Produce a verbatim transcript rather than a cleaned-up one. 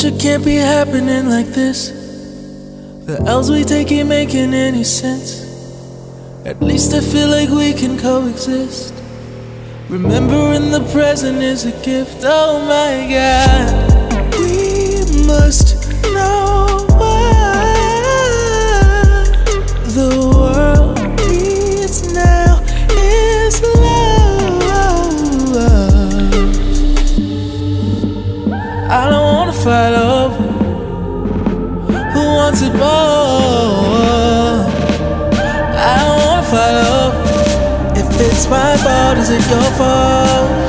future can't be happening like this. The L's we take ain't making any sense. At least I feel like we can coexist. Remembering the present is a gift. Oh my God, we must know what the world needs now is love. I don't wanna fight over who wants it more. I don't wanna fight over if it's my fault, is it your fault?